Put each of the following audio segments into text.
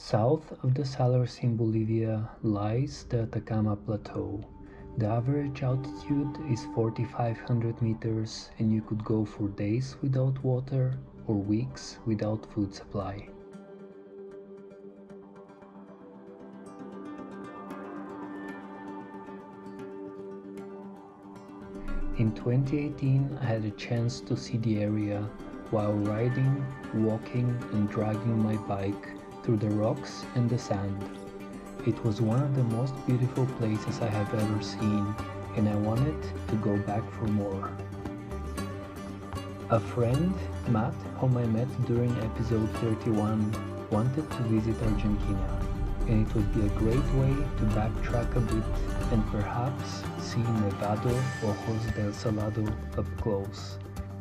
South of the Salers in Bolivia lies the Atacama Plateau. The average altitude is 4,500 meters, and you could go for days without water or weeks without food supply. In 2018, I had a chance to see the area while riding, walking and dragging my bike through the rocks and the sand. It was one of the most beautiful places I have ever seen, and I wanted to go back for more. A friend, Matt, whom I met during episode 31, wanted to visit Argentina, and it would be a great way to backtrack a bit and perhaps see Nevado Ojos del Salado up close.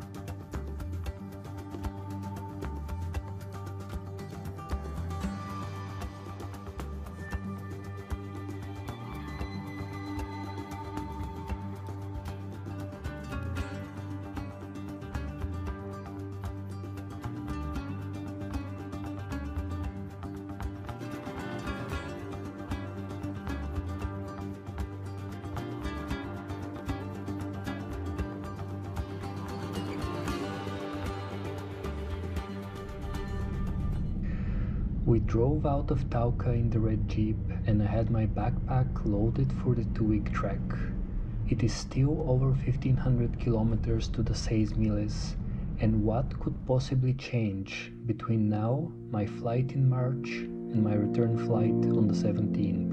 We drove out of Tauca in the red Jeep, and I had my backpack loaded for the 2-week trek. It is still over 1,500 kilometers to the Seis Miles, and what could possibly change between now, my flight in March, and my return flight on the 17th?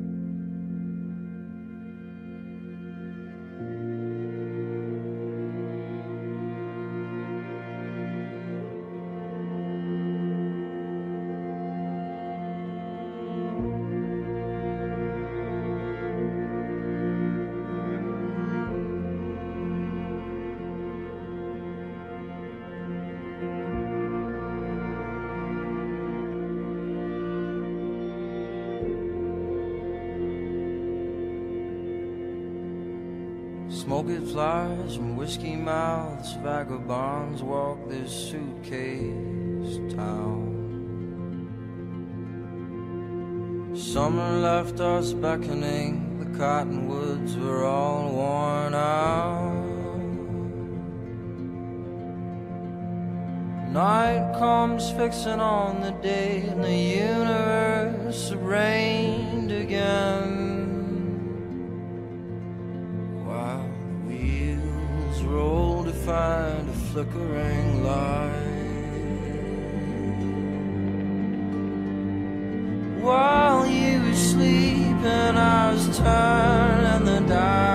Smoky flies from whiskey mouths, vagabonds walk this suitcase town. Summer left us beckoning, the cottonwoods were all worn out. Night comes fixing on the day, and the universe reigned again. Roll to find a flickering light. While you were sleeping, I was turning the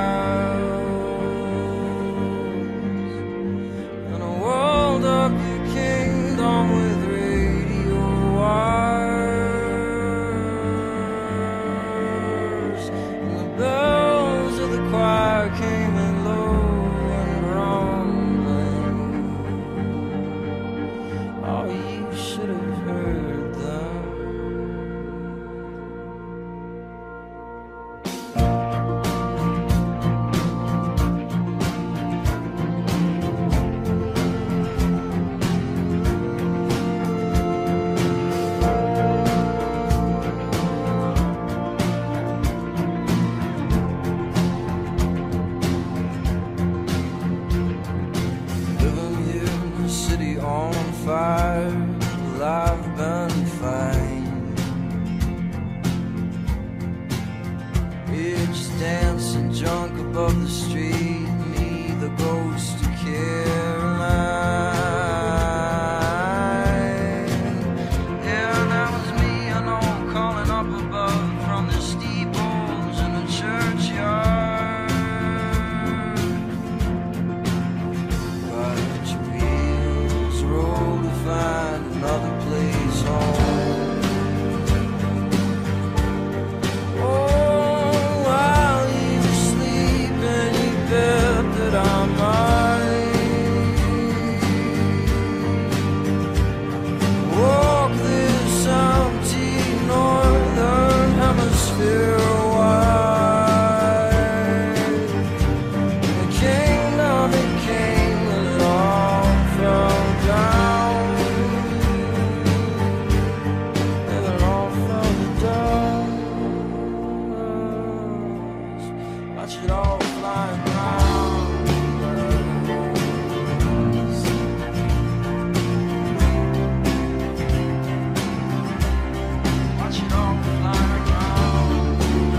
dials, and I rolled up your kingdom with radio wires, and the bells of the choir came in low. Well, I've been fine. It's dancing drunk above the street, me the ghost of Caroline. Yeah, that was me, I know, calling up above from the steeples in the churchyard. But your wheels roll to find another place home. Oh, while you were sleeping, you better watch it all flying round. Watch it all flying round.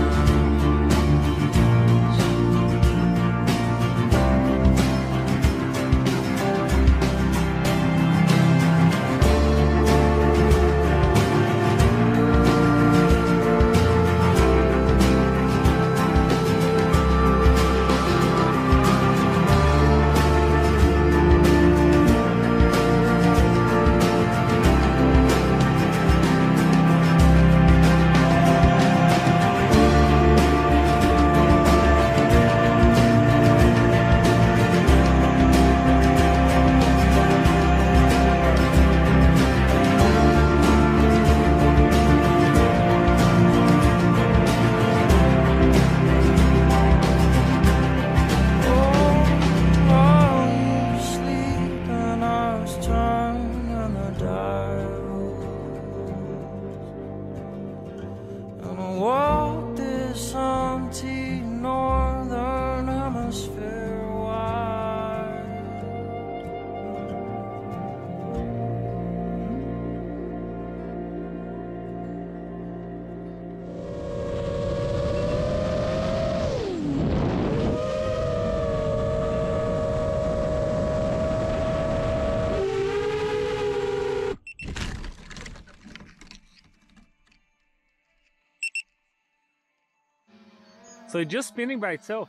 So it's just spinning by itself.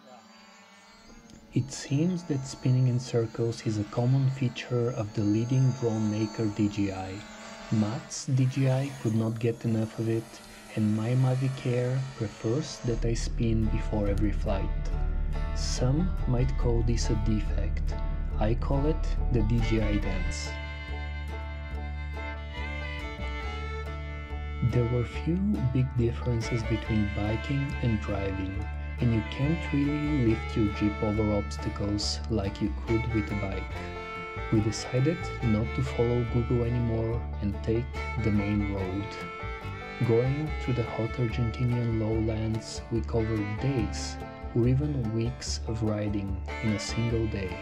It seems that spinning in circles is a common feature of the leading drone maker DJI. Matt's DJI could not get enough of it, and my Mavic Air prefers that I spin before every flight. Some might call this a defect. I call it the DJI dance. There were few big differences between biking and driving, and you can't really lift your Jeep over obstacles like you could with a bike. We decided not to follow Google anymore and take the main road. Going through the hot Argentinian lowlands, we covered days or even weeks of riding in a single day.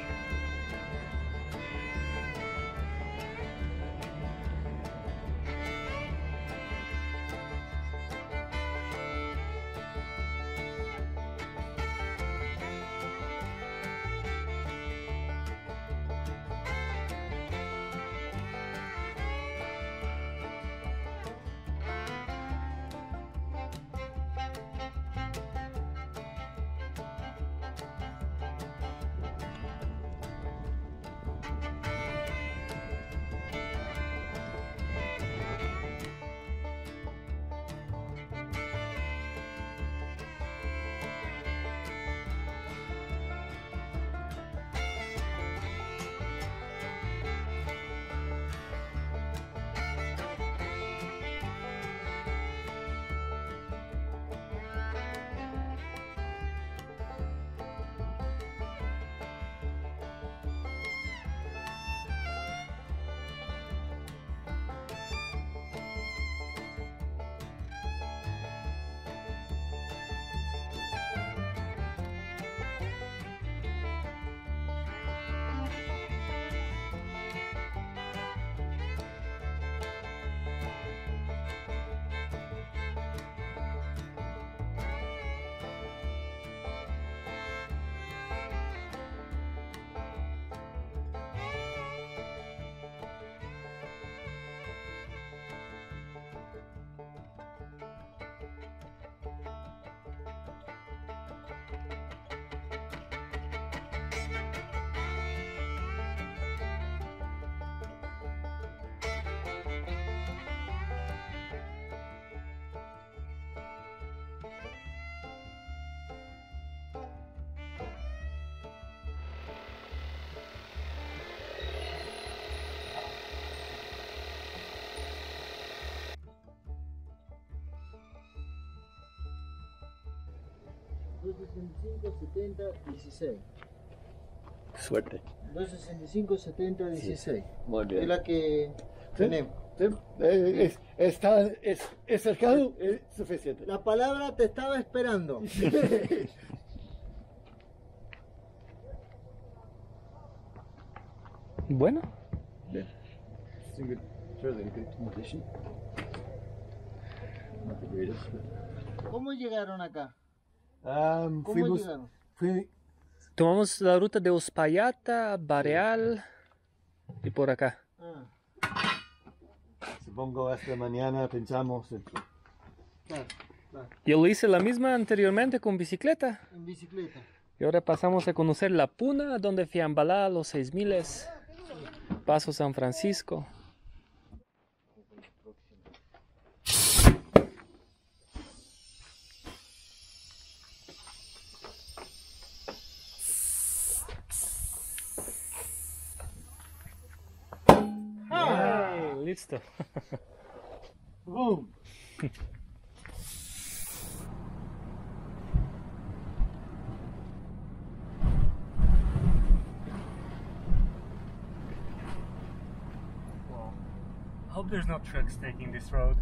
Suerte. 265-70-16. Sí. Muy bien. Es la que tenemos. Es cercano, es suficiente. La palabra te estaba esperando. Bueno. Yeah. It's in good, fairly good condition. Not the greatest, but... ¿Cómo llegaron acá? ¿Cómo Fuimos, llegaron? Tomamos la ruta de Uspallata, Barreal y por acá. Ah, supongo esta mañana pensamos en... claro, claro. Yo lo hice la misma anteriormente con bicicleta. En bicicleta. Y ahora pasamos a conocer La Puna, donde Fiambalá, los 6000, Paso San Francisco. Hey, listo. Boom! I hope there's no trucks taking this road.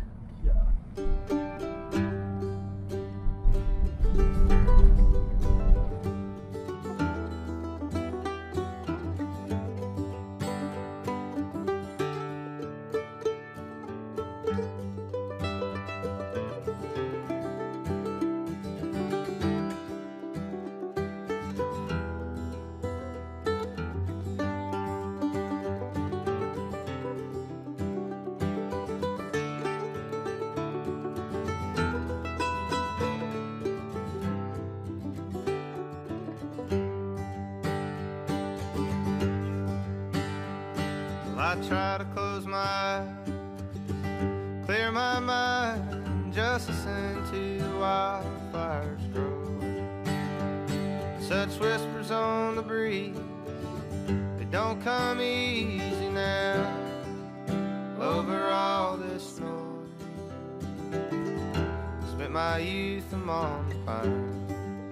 I try to close my eyes, clear my mind, just listen to the wildfires grow. Such whispers on the breeze, they don't come easy now. Over all this noise, spent my youth among the pines.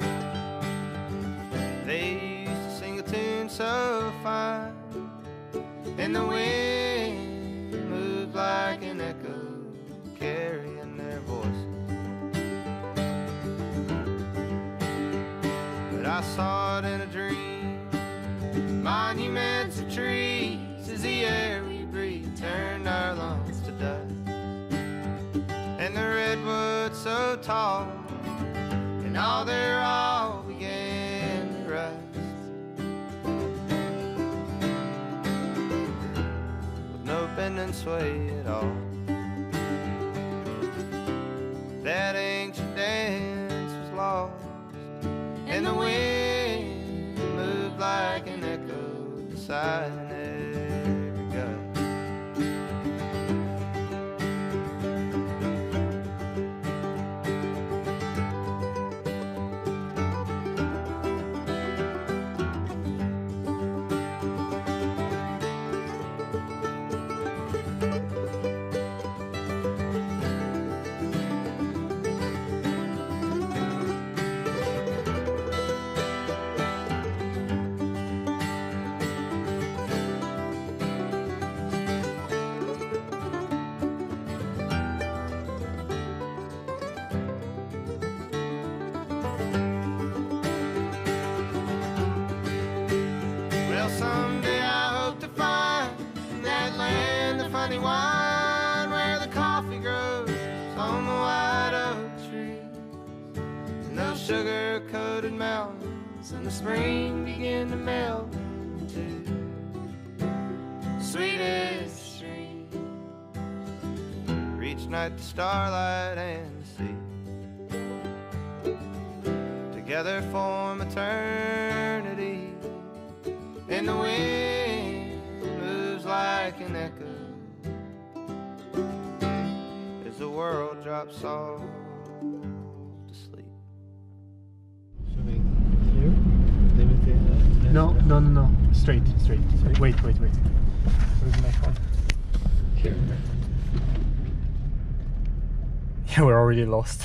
They used to sing a tune so fine, and the wind moved like an echo, carrying their voices. But I saw it in a dream, monuments of trees, as the air we breathe turned our lungs to dust. And the redwoods so tall, and all their all began to rust. No bend and sway at all. That ancient dance was lost, and the wind moved like an echo beside every gust. Well, someday I hope to find in that land the funny wine where the coffee grows on the white oak trees, and those sugar-coated mountains in the spring begin to melt into sweetest stream. Reach night to starlight and the sea, together form eternity. And the wind moves like an echo as the world drops off to sleep. Here? No. Straight. Wait. Where's my phone? Here. Yeah, we're already lost.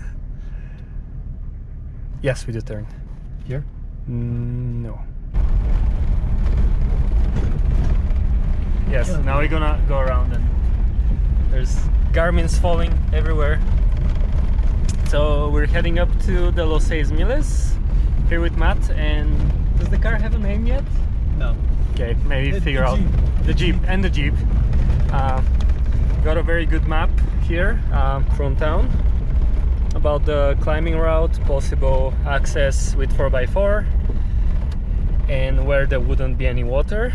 Yes, we do turn. Here? No. Yes, now we're gonna go around, and there's Garmin's falling everywhere. So we're heading up to the Los 6000 here with Matt. And does the car have a name yet? No. Okay, maybe figure out the Jeep and the Jeep. Got a very good map here from town about the climbing route, possible access with 4x4, and where there wouldn't be any water.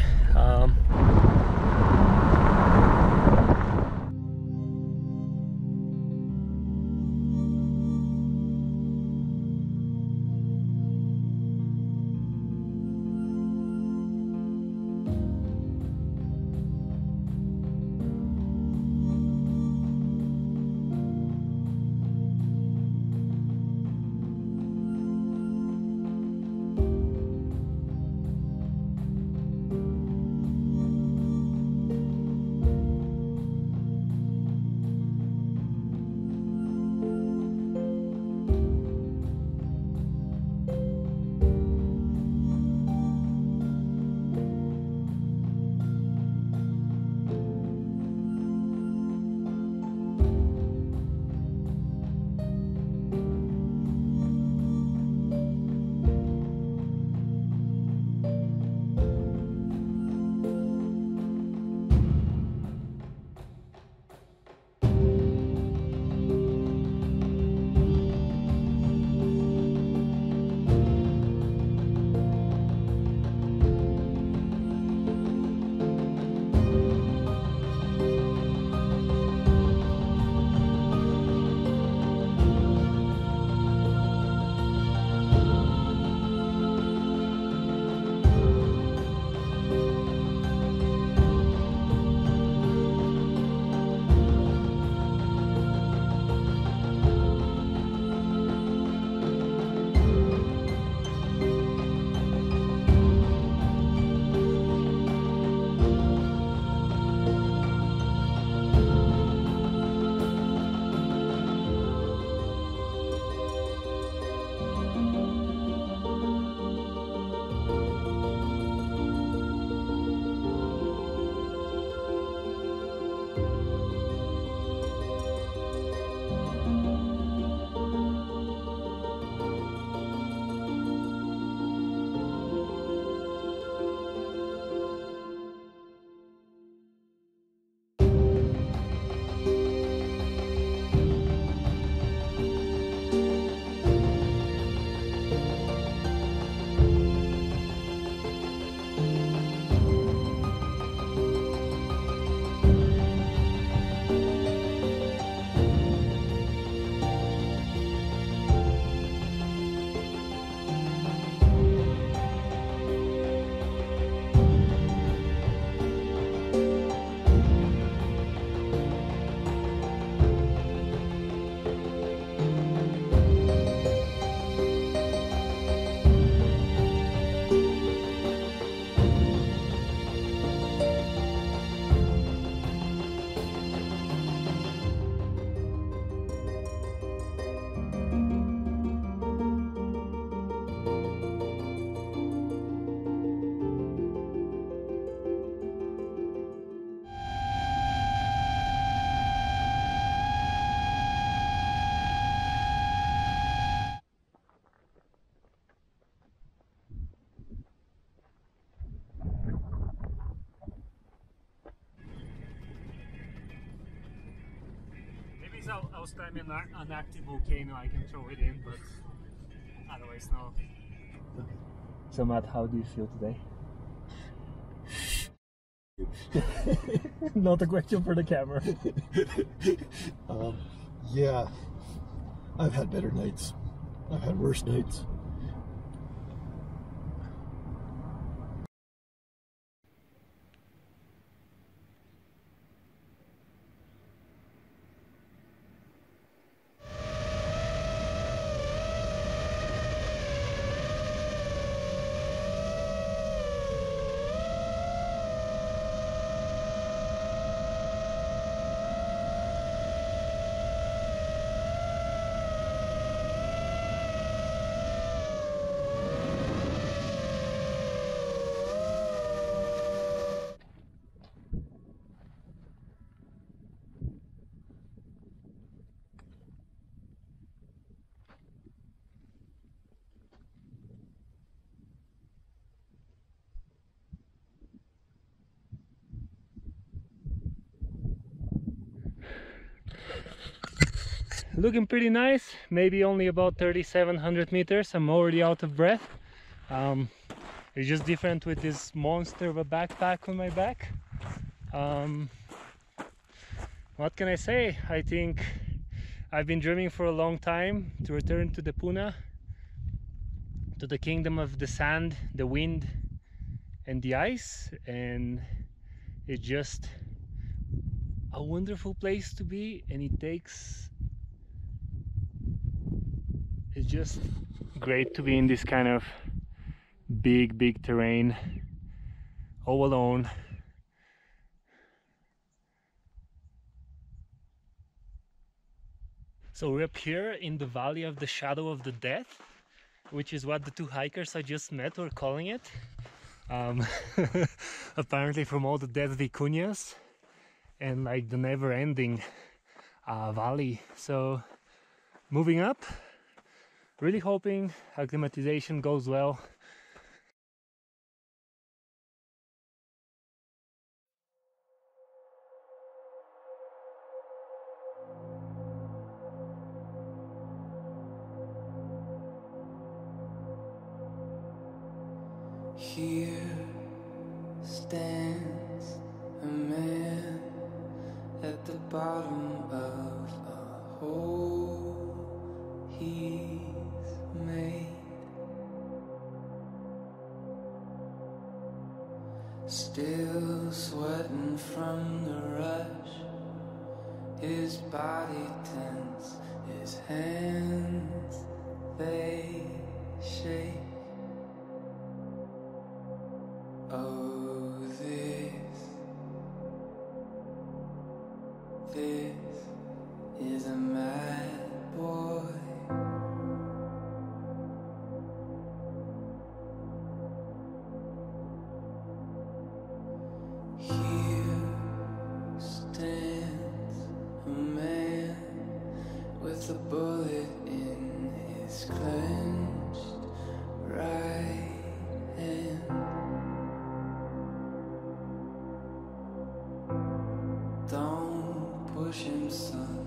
I'll spam an active volcano, I can throw it in, but otherwise no. So Matt, how do you feel today? Not a question for the camera. Yeah, I've had better nights. I've had worse nights. looking pretty nice. Maybe only about 3,700 meters. I'm already out of breath. It's just different with this monster of a backpack on my back. What can I say? I think I've been dreaming for a long time to return to the Puna, to the kingdom of the sand, the wind and the ice, and it's just a wonderful place to be, and it's just great to be in this kind of big terrain all alone. So we're up here in the Valley of the Shadow of the Death, which is what the two hikers I just met were calling it. Apparently from all the dead vicuñas and like the never-ending valley. So moving up, really hoping acclimatization goes well. Here stands a man at the bottom of a hole he's made, still sweating from the rush, his body tense, his hands they shake. Oh, this is a mad boy. Here stands a man with a bullet in his clenched right hand. Don't push him, son,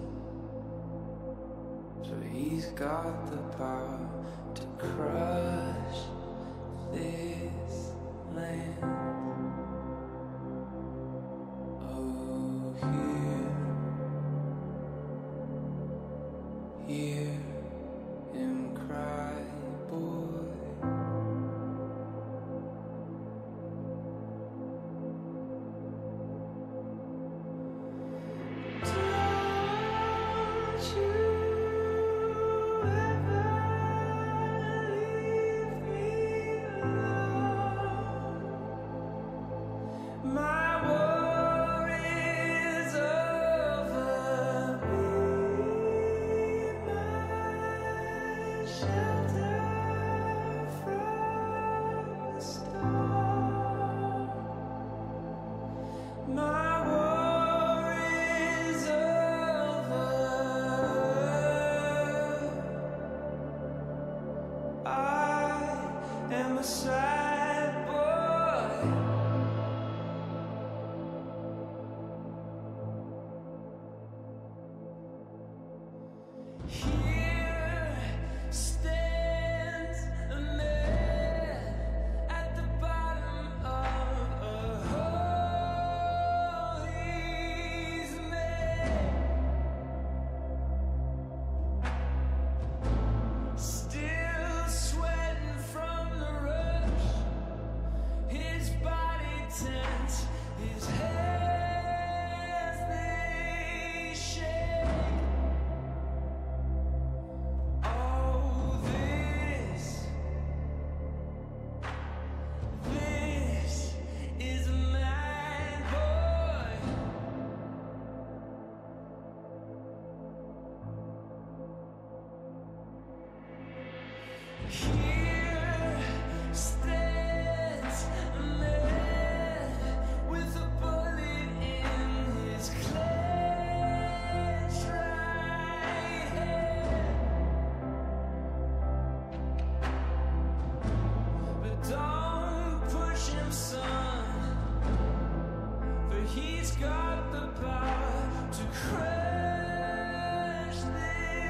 for he's got the power to crush this land. Oh, hear him cry, boy. He's got the power to crush this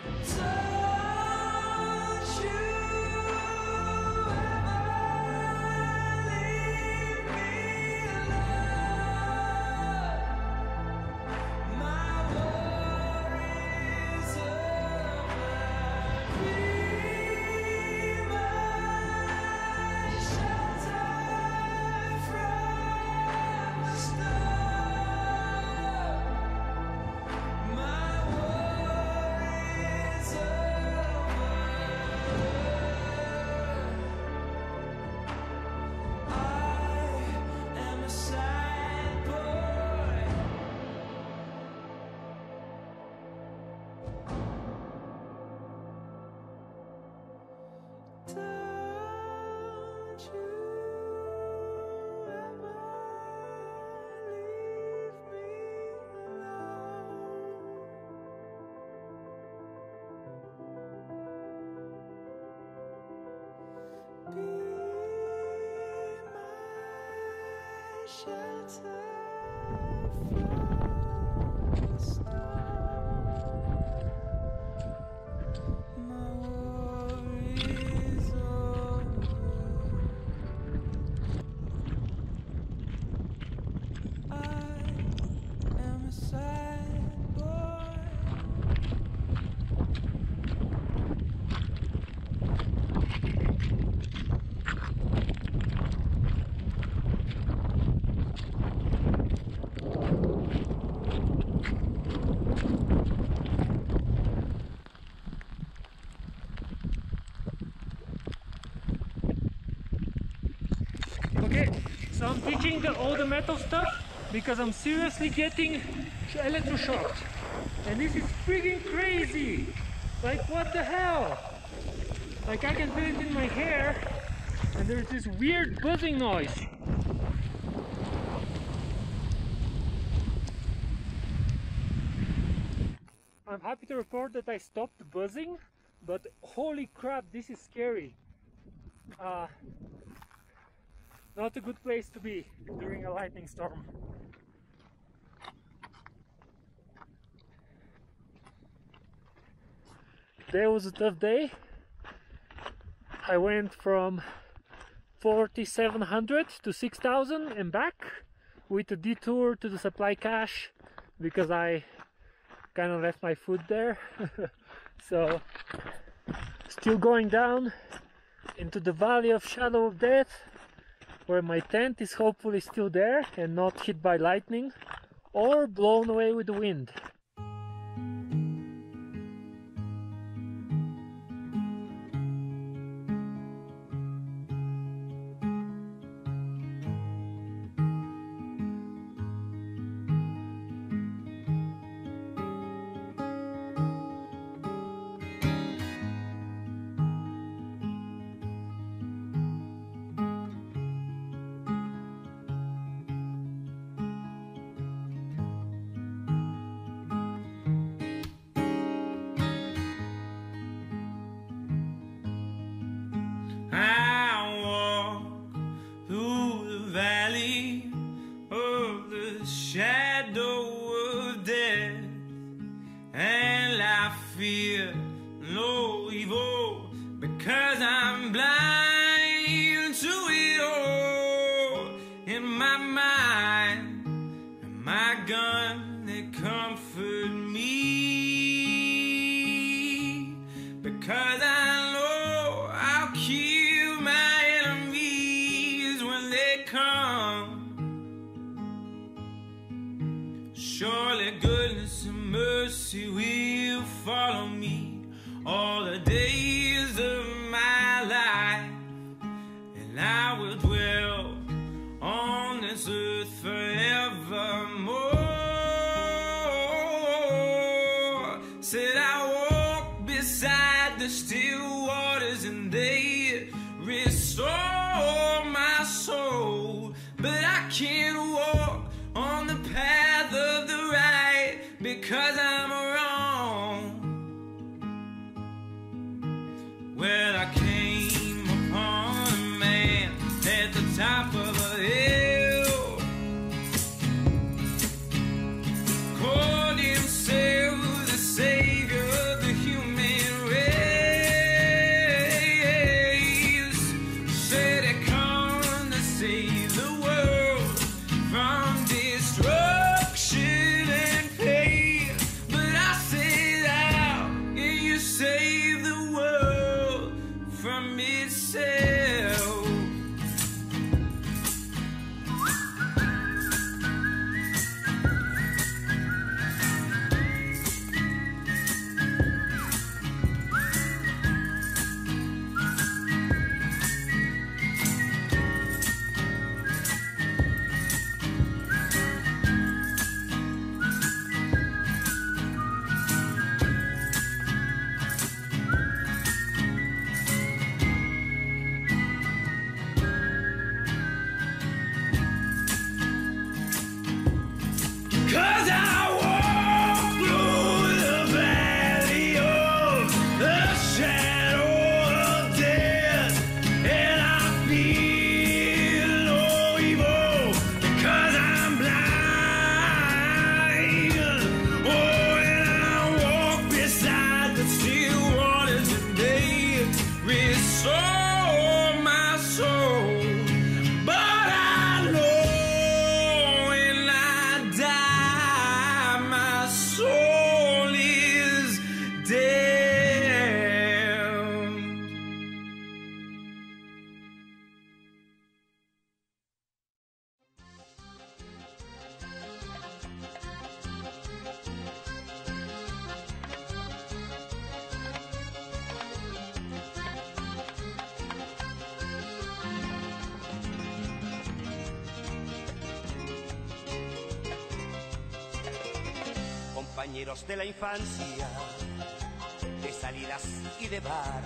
Okay, so I'm ditching all the metal stuff because I'm seriously getting electroshocked. And this is freaking crazy! Like, what the hell? Like, I can feel it in my hair and there's this weird buzzing noise. I'm happy to report that I stopped buzzing, but holy crap, this is scary. Not a good place to be during a lightning storm. Today was a tough day. I went from 4,700 to 6,000 and back with a detour to the supply cache because I kind of left my food there. So still going down into the valley of shadow of death, where my tent is hopefully still there and not hit by lightning or blown away with the wind. Fear no evil because I'm blind to it all. In my mind and my gun, they comfort me because I know I'll kill my enemies when they come. Surely goodness and mercy will follow me all the days of my life, and I will dwell on this earth forevermore. Said I walk beside the still waters and they restore my soul, but I can't walk on the path of the right because I'm wrong. Well, I came upon a man at the top of a hill, called himself the savior of the human compañeros de la infancia, de salidas y de bar,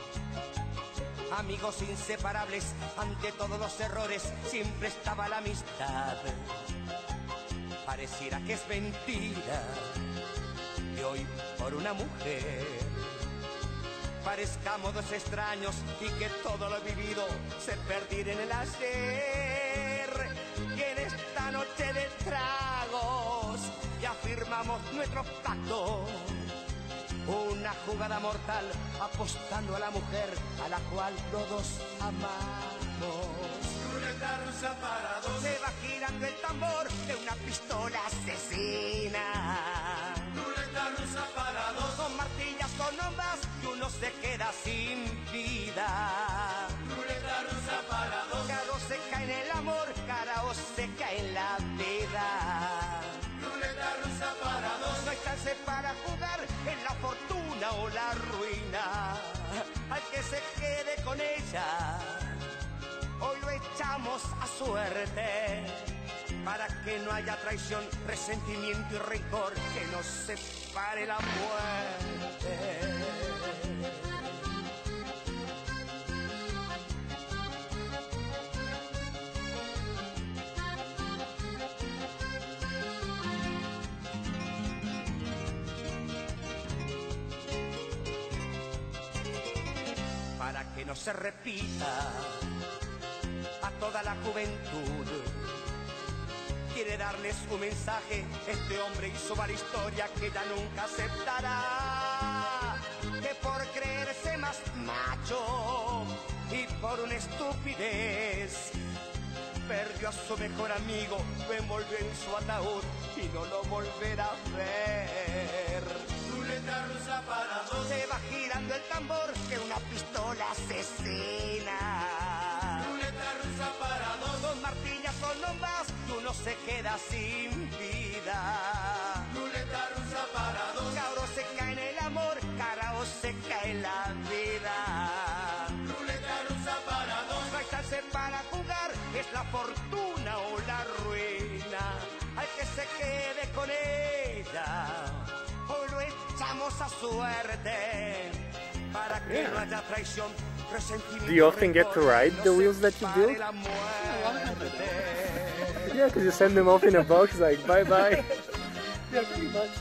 amigos inseparables, ante todos los errores siempre estaba la amistad. Pareciera que es mentira que hoy por una mujer parezcamos dos extraños y que todo lo vivido se perdiera en el ayer. Y en esta noche de tragos y afirmamos nuestro pacto, una jugada mortal apostando a la mujer a la cual todos amamos. Ruleta rusa para dos. Se va girando el tambor de una pistola asesina. Ruleta rusa para dos. Con martillas, con bombas y uno se queda sin vida. Ruleta rusa para dos. Caro se cae en el amor, caro se cae en la vida. Ruleta rusa para dos. No hay chance para jugar en la fortuna o la ruina. Al que se quede con ella, hoy lo echamos a suerte, para que no haya traición, resentimiento y rencor, que nos separe la muerte. Para que no se repita a toda la juventud, quiere darles un mensaje. Este hombre hizo mala historia que ya nunca aceptará, que por creerse más macho y por una estupidez perdió a su mejor amigo, lo envolvió en su ataúd y no lo volverá a ver. Ruleta rusa para dos. Se va girando el tambor de una pistola asesina. Ruleta rusa para dos. Dos martillas con bombas y uno se queda sin vida. Ruleta rusa para dos. Cabro se cae en el amor, carao se cae en la vida. Ruleta rusa para dos. No hay chance para jugar, es la fortuna o la ruina. Al que se quede con ella, hoy lo echamos a suerte, para que no haya traición, resentimiento. Do you often get to ride the wheels that you build? Yeah, because you send them off in a box like bye bye. Yeah, pretty much.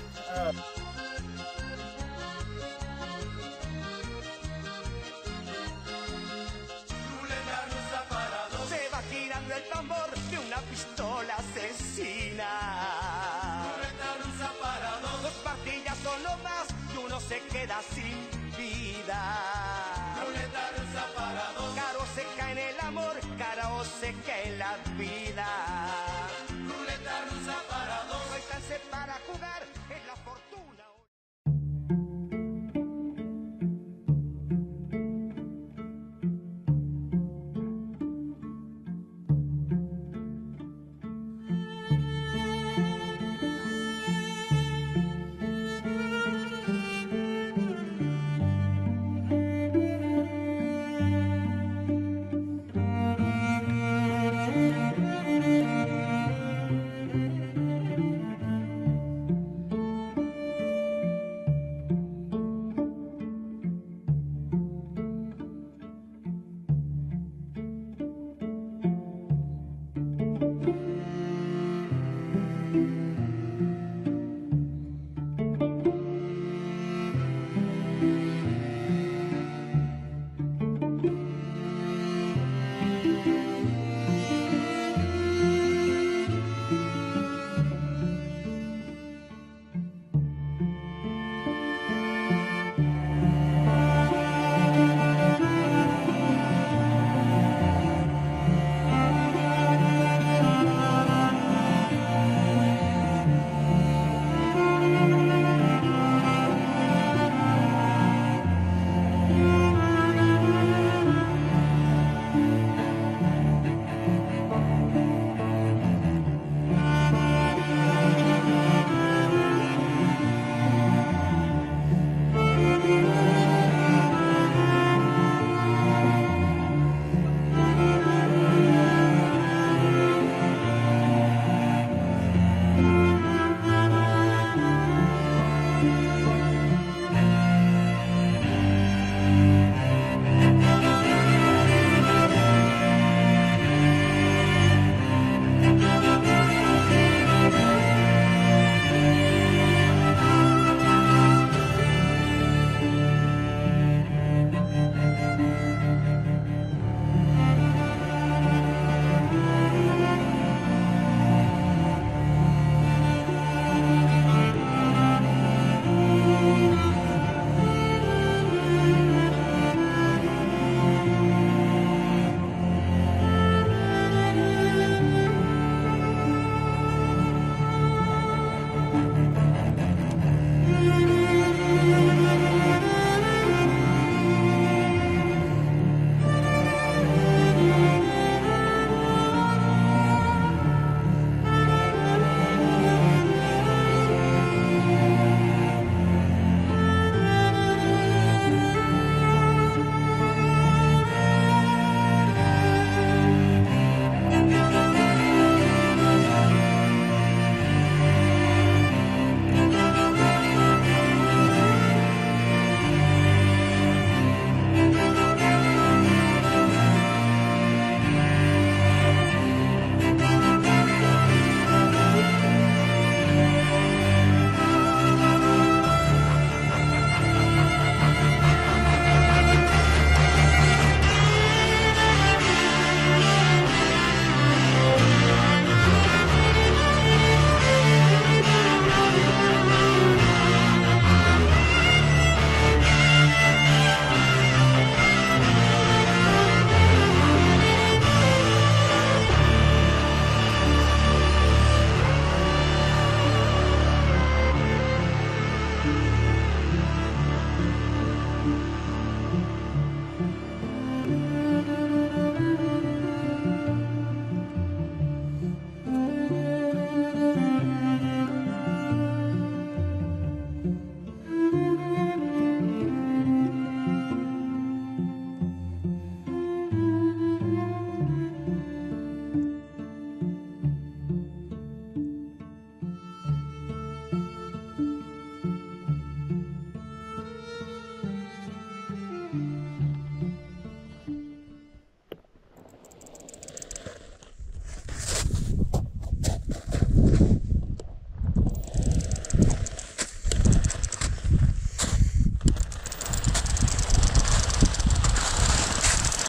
Ruleta rusa para dos. Se va girando el tambor de una pistola asesina. Ruleta rusa para dos. Dos pastillas son lo más y uno se queda sin vida. Ruleta rusa para dos. Caro se cae en el amor, caro se cae en la vida. Ruleta rusa para dos. No hay chance para jugar.